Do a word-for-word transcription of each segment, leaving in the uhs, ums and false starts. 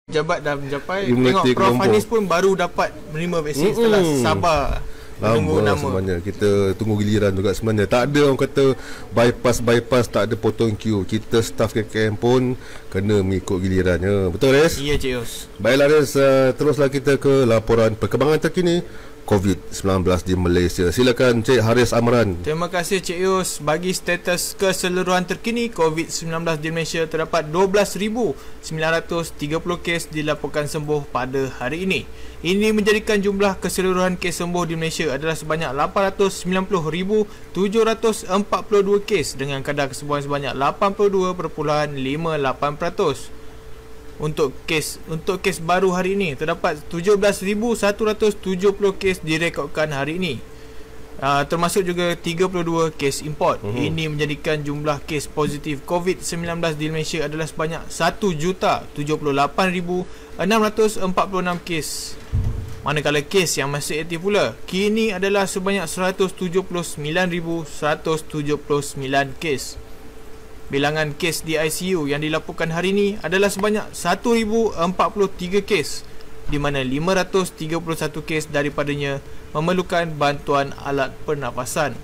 Jabat dah mencapai. Imuniti Tengok Prof kelompok. Hanis pun baru dapat menerima vaksin Mm-mm. setelah sabar menunggu Lama nama. sebenarnya. Kita tunggu giliran juga sebenarnya. Tak ada orang kata bypass-bypass, tak ada potong queue. Kita staff K K M pun kena mengikut gilirannya. Betul, Res? Iya, Cik Yus. Baiklah, Res, uh, teruslah kita ke laporan perkembangan terkini COVID sembilan belas di Malaysia. Silakan Cik Haris Amran. Terima kasih Cik Yus. Bagi status keseluruhan terkini COVID sembilan belas di Malaysia, terdapat dua belas ribu sembilan ratus tiga puluh kes dilaporkan sembuh pada hari ini. Ini menjadikan jumlah keseluruhan kes sembuh di Malaysia adalah sebanyak lapan ratus sembilan puluh ribu tujuh ratus empat puluh dua kes dengan kadar kesembuhan sebanyak lapan puluh dua perpuluhan lima lapan peratus. Untuk kes untuk kes baru hari ini terdapat tujuh belas ribu satu ratus tujuh puluh kes direkodkan hari ini. Uh, termasuk juga tiga puluh dua kes import. Uh-huh. Ini menjadikan jumlah kes positif COVID sembilan belas di Malaysia adalah sebanyak satu juta tujuh puluh lapan ribu enam ratus empat puluh enam kes. Manakala kes yang masih aktif pula kini adalah sebanyak seratus tujuh puluh sembilan ribu seratus tujuh puluh sembilan kes. Bilangan kes di I C U yang dilaporkan hari ini adalah sebanyak seribu empat puluh tiga kes, di mana lima ratus tiga puluh satu kes daripadanya memerlukan bantuan alat pernafasan.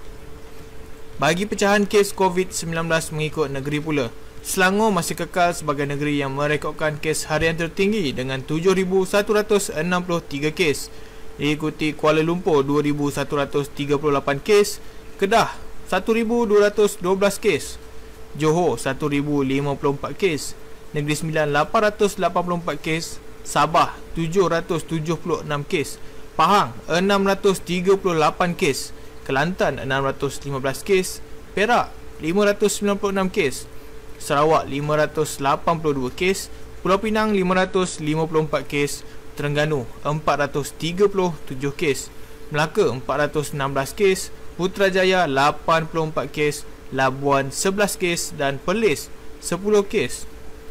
Bagi pecahan kes COVID sembilan belas mengikut negeri pula, Selangor masih kekal sebagai negeri yang merekodkan kes harian tertinggi dengan tujuh ribu satu ratus enam puluh tiga kes, diikuti Kuala Lumpur dua ribu satu ratus tiga puluh lapan kes, Kedah satu ribu dua ratus dua belas kes, Johor satu ribu lima puluh empat kes, Negeri Sembilan lapan ratus lapan puluh empat kes, Sabah tujuh ratus tujuh puluh enam kes, Pahang enam ratus tiga puluh lapan kes, Kelantan enam ratus lima belas kes, Perak lima ratus sembilan puluh enam kes, Sarawak lima ratus lapan puluh dua kes, Pulau Pinang lima ratus lima puluh empat kes, Terengganu empat ratus tiga puluh tujuh kes, Melaka empat ratus enam belas kes, Putrajaya lapan puluh empat kes, Labuan sebelas kes dan Perlis sepuluh kes.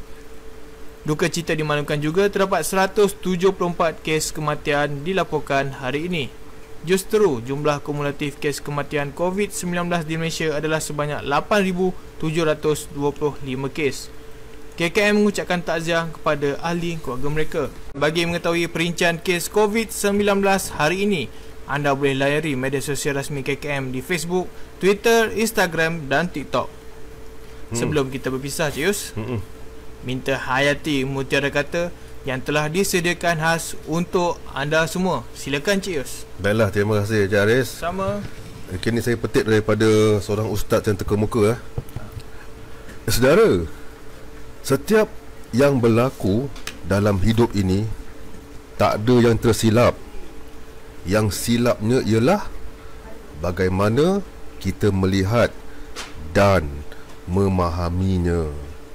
Duka cita dimaklumkan juga terdapat seratus tujuh puluh empat kes kematian dilaporkan hari ini. Justeru jumlah kumulatif kes kematian COVID sembilan belas di Malaysia adalah sebanyak lapan ribu tujuh ratus dua puluh lima kes. K K M mengucapkan takziah kepada ahli keluarga mereka. Bagi mengetahui perincian kes COVID sembilan belas hari ini, anda boleh layari media sosial rasmi K K M di Facebook, Twitter, Instagram dan TikTok. Hmm. Sebelum kita berpisah, Cik Yus, hmm. minta hayati mutiara kata yang telah disediakan khas untuk anda semua. Silakan, Cik Yus. Baiklah, terima kasih Cik Haris. Sama. Kini saya petik daripada seorang ustaz yang terkemuka. Eh. Saudara, setiap yang berlaku dalam hidup ini tak ada yang tersilap. Yang silapnya ialah bagaimana kita melihat dan memahaminya.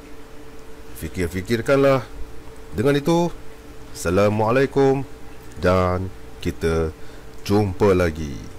Fikir-fikirkanlah. Dengan itu, Assalamualaikum dan kita jumpa lagi.